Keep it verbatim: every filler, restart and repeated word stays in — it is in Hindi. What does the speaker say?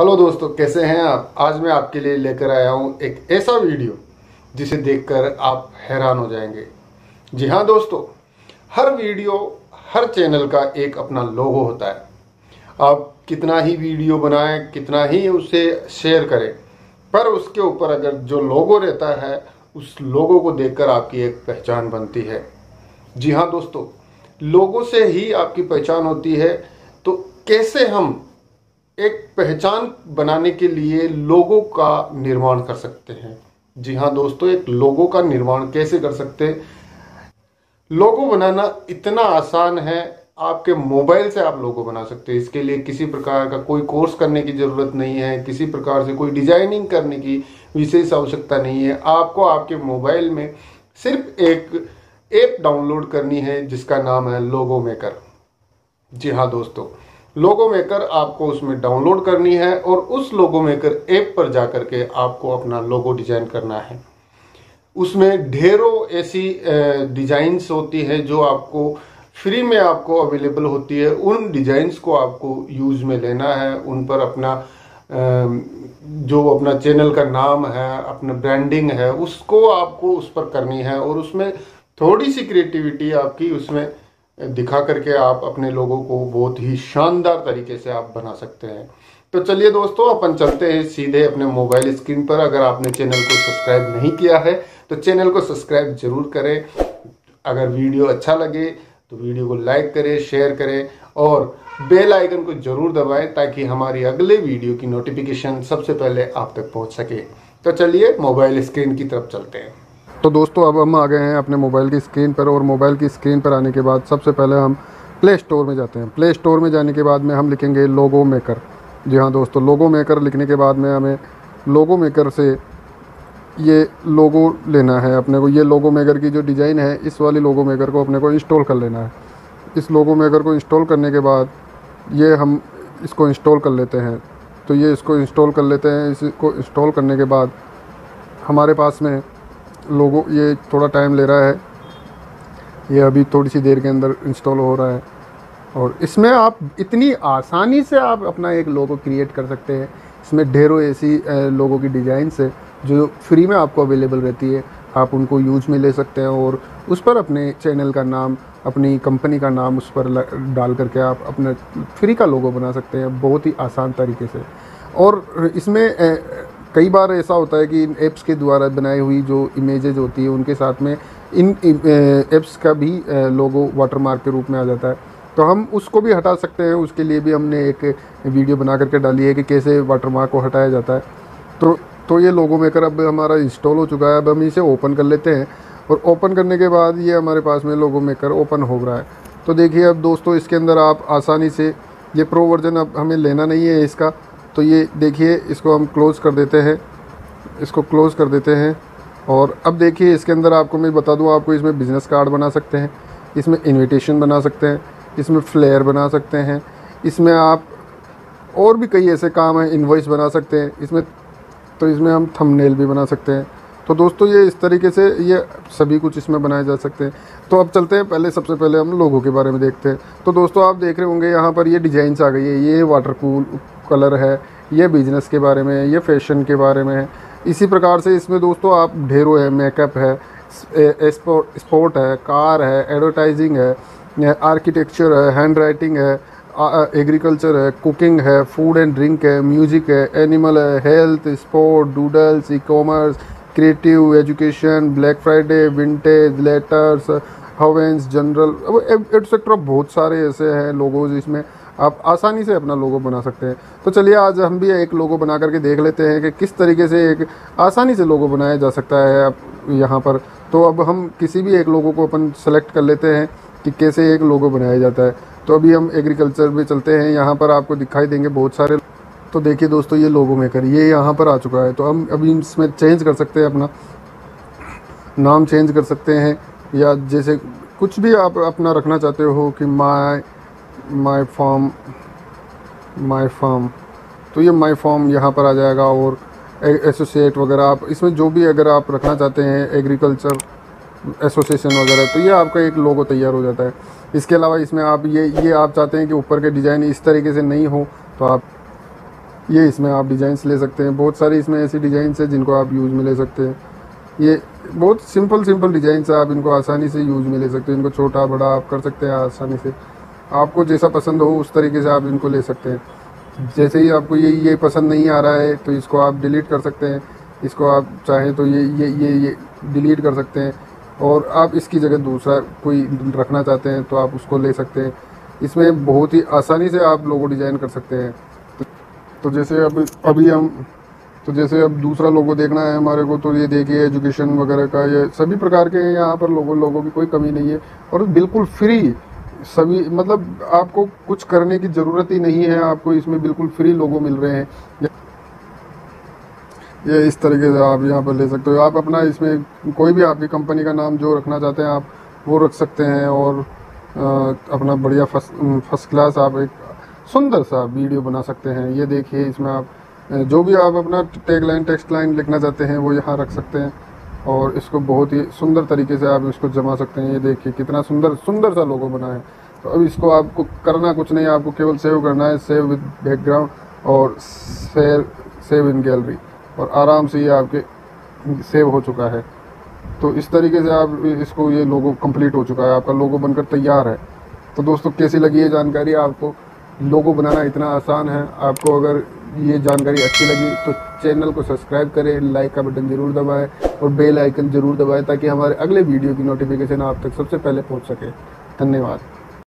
हेलो दोस्तों, कैसे हैं आप। आज मैं आपके लिए लेकर आया हूं एक ऐसा वीडियो जिसे देखकर आप हैरान हो जाएंगे। जी हाँ दोस्तों, हर वीडियो हर चैनल का एक अपना लोगो होता है। आप कितना ही वीडियो बनाएं, कितना ही उसे शेयर करें, पर उसके ऊपर अगर जो लोगो रहता है उस लोगो को देखकर आपकी एक पहचान बनती है। जी हाँ दोस्तों, लोगो से ही आपकी पहचान होती है। तो कैसे हम एक पहचान बनाने के लिए लोगो का निर्माण कर सकते हैं। जी हाँ दोस्तों, एक लोगो का निर्माण कैसे कर सकते हैं। लोगो बनाना इतना आसान है, आपके मोबाइल से आप लोगो बना सकते हैं। इसके लिए किसी प्रकार का कोई कोर्स करने की जरूरत नहीं है, किसी प्रकार से कोई डिजाइनिंग करने की विशेष आवश्यकता नहीं है। आपको आपके मोबाइल में सिर्फ एक ऐप डाउनलोड करनी है जिसका नाम है लोगो मेकर। जी हाँ दोस्तों, लोगो मेकर आपको उसमें डाउनलोड करनी है और उस लोगो मेकर ऐप पर जाकर के आपको अपना लोगो डिजाइन करना है। उसमें ढेरों ऐसी डिजाइन्स होती है जो आपको फ्री में आपको अवेलेबल होती है। उन डिजाइन्स को आपको यूज में लेना है, उन पर अपना जो अपना चैनल का नाम है, अपना ब्रांडिंग है, उसको आपको उस पर करनी है और उसमें थोड़ी सी क्रिएटिविटी आपकी उसमें दिखा करके आप अपने लोगों को बहुत ही शानदार तरीके से आप बना सकते हैं। तो चलिए दोस्तों, अपन चलते हैं सीधे अपने मोबाइल स्क्रीन पर। अगर आपने चैनल को सब्सक्राइब नहीं किया है तो चैनल को सब्सक्राइब जरूर करें। अगर वीडियो अच्छा लगे तो वीडियो को लाइक करें, शेयर करें और बेल आइकन को जरूर दबाएं ताकि हमारी अगले वीडियो की नोटिफिकेशन सबसे पहले आप तक पहुंच सके। तो चलिए मोबाइल स्क्रीन की तरफ चलते हैं। तो दोस्तों, अब हम आ गए हैं अपने मोबाइल की स्क्रीन पर और मोबाइल की स्क्रीन पर आने के बाद सबसे पहले हम प्ले स्टोर में जाते हैं। प्ले स्टोर में जाने के बाद में हम लिखेंगे लोगो मेकर। जी हाँ दोस्तों, लोगो मेकर लिखने के बाद में हमें लोगो मेकर से ये लोगो लेना है अपने को। ये लोगो मेकर की जो डिज़ाइन है, इस वाली लोगो मेकर को अपने को इंस्टॉल कर लेना है। इस लोगो मेकर को इंस्टॉल करने के बाद ये हम इसको इंस्टॉल कर लेते हैं। तो ये इसको इंस्टॉल कर लेते हैं। इसको इंस्टॉल करने के बाद हमारे पास में लोगो, ये थोड़ा टाइम ले रहा है, ये अभी थोड़ी सी देर के अंदर इंस्टॉल हो रहा है। और इसमें आप इतनी आसानी से आप अपना एक लोगो क्रिएट कर सकते हैं। इसमें ढेरों ऐसी लोगो की डिज़ाइंस है जो फ्री में आपको अवेलेबल रहती है। आप उनको यूज में ले सकते हैं और उस पर अपने चैनल का नाम, अपनी कंपनी का नाम उस पर डाल करके आप अपना फ्री का लोगो बना सकते हैं बहुत ही आसान तरीके से। और इसमें कई बार ऐसा होता है कि इन ऐप्स के द्वारा बनाई हुई जो इमेजेज होती है उनके साथ में इन ऐप्स का भी लोगो वाटरमार्क के रूप में आ जाता है। तो हम उसको भी हटा सकते हैं। उसके लिए भी हमने एक वीडियो बना करके डाली है कि कैसे वाटरमार्क को हटाया जाता है। तो तो ये लोगो मेकर अब हमारा इंस्टॉल हो चुका है। अब हम इसे ओपन कर लेते हैं और ओपन करने के बाद ये हमारे पास में लोगो मेकर ओपन हो रहा है। तो देखिए अब दोस्तों, इसके अंदर आप आसानी से, ये प्रो वर्जन अब हमें लेना नहीं है इसका। तो ये देखिए, इसको हम क्लोज़ कर देते हैं, इसको क्लोज़ कर देते हैं। और अब देखिए इसके अंदर आपको मैं बता दूं, आपको इसमें बिज़नेस कार्ड बना सकते हैं, इसमें इनविटेशन बना सकते हैं, इसमें फ्लेयर बना सकते हैं, इसमें आप और भी कई ऐसे काम हैं, इनवॉइस बना सकते हैं इसमें। तो इसमें हम थंबनेल भी बना सकते हैं। तो दोस्तों, ये इस तरीके से ये सभी कुछ इसमें बनाए जा सकते हैं। तो अब चलते हैं, पहले सबसे पहले हम लोगों के बारे में देखते हैं। तो दोस्तों, आप देख रहे होंगे यहाँ पर ये डिज़ाइंस आ गई है। ये वाटर कूल कलर है, ये बिज़नेस के बारे में है, ये फैशन के बारे में है। इसी प्रकार से इसमें दोस्तों आप ढेरों है, मेकअप है, स्पोर्ट है, कार है, एडवर्टाइजिंग है, आर्किटेक्चर है, हैंड राइटिंग है, एग्रीकल्चर है, कुकिंग है, फूड एंड ड्रिंक है, म्यूजिक है, एनिमल है, health, sport, doodles, e commerce, creative, education, Black Friday, vintage, letters, havens, general, etcetera. बहुत सारे ऐसे हैं लोगोज, इसमें आप आसानी से अपना लोगो बना सकते हैं। तो चलिए आज हम भी एक लोगो बना करके देख लेते हैं कि किस तरीके से एक आसानी से लोगो बनाया जा सकता है आप यहाँ पर। तो अब हम किसी भी एक लोगो को अपन सेलेक्ट कर लेते हैं कि कैसे एक लोगो बनाया जाता है। तो अभी हम एग्रीकल्चर में चलते हैं। यहाँ पर आपको दिखाई देंगे बहुत सारे। तो देखिए दोस्तों, ये लोगो मेकर ये यहाँ पर आ चुका है। तो हम अभी इसमें चेंज कर सकते हैं, अपना नाम चेंज कर सकते हैं, या जैसे कुछ भी आप अपना रखना चाहते हो कि my my farm my farm तो ये माय फार्म यहाँ पर आ जाएगा। और एसोसिएट वगैरह आप इसमें जो भी अगर आप रखना चाहते हैं, एग्रीकल्चर एसोसिएशन वगैरह, तो ये आपका एक लोगो तैयार हो जाता है। इसके अलावा इसमें आप ये ये आप चाहते हैं कि ऊपर के डिज़ाइन इस तरीके से नहीं हो, तो आप ये इसमें आप डिज़ाइंस ले सकते हैं। बहुत सारी इसमें ऐसी डिज़ाइंस है जिनको आप यूज़ में ले सकते हैं। ये बहुत सिंपल सिंपल डिज़ाइंस है, आप इनको आसानी से यूज़ में ले सकते हैं। इनको छोटा बड़ा आप कर सकते हैं आसानी से, आपको जैसा पसंद हो उस तरीके से आप इनको ले सकते हैं। जैसे ही आपको ये ये पसंद नहीं आ रहा है तो इसको आप डिलीट कर सकते हैं। इसको आप चाहें तो ये ये ये ये डिलीट कर सकते हैं, और आप इसकी जगह दूसरा कोई रखना चाहते हैं तो आप उसको ले सकते हैं। इसमें बहुत ही आसानी से आप लोगो डिज़ाइन कर सकते हैं। तो जैसे अब अभी हम तो जैसे अब दूसरा लोगो देखना है हमारे को, तो ये देखिए एजुकेशन वगैरह का, ये सभी प्रकार के हैं यहाँ पर लोगो लोगों की कोई कमी नहीं है, और बिल्कुल फ्री सभी, मतलब आपको कुछ करने की ज़रूरत ही नहीं है, आपको इसमें बिल्कुल फ्री लोगो मिल रहे हैं। ये इस तरीके से आप यहाँ पर ले सकते हो। आप अपना इसमें कोई भी आपकी कंपनी का नाम जो रखना चाहते हैं आप वो रख सकते हैं, और आ, अपना बढ़िया फर्स्ट फर्स्ट क्लास आप एक सुंदर सा वीडियो बना सकते हैं। ये देखिए इसमें आप जो भी आप अपना टैग लाइन टेक्स्ट लाइन लिखना चाहते हैं वो यहाँ रख सकते हैं, और इसको बहुत ही सुंदर तरीके से आप इसको जमा सकते हैं। ये देखिए कितना सुंदर सुंदर सा लोगो बना है। तो अब इसको आपको करना कुछ नहीं, आपको केवल सेव करना है, सेव विद बैकग्राउंड और सेव सेव इन गैलरी, और आराम से ये आपके सेव हो चुका है। तो इस तरीके से आप इसको, ये लोगो कंप्लीट हो चुका है, आपका लोगो बनकर तैयार है। तो दोस्तों कैसी लगी ये जानकारी? आपको लोगो बनाना इतना आसान है। आपको अगर ये जानकारी अच्छी लगी तो चैनल को सब्सक्राइब करें, लाइक का बटन ज़रूर दबाएं और बेल आइकन ज़रूर दबाएं, ताकि हमारे अगले वीडियो की नोटिफिकेशन आप तक सबसे पहले पहुंच सके। धन्यवाद।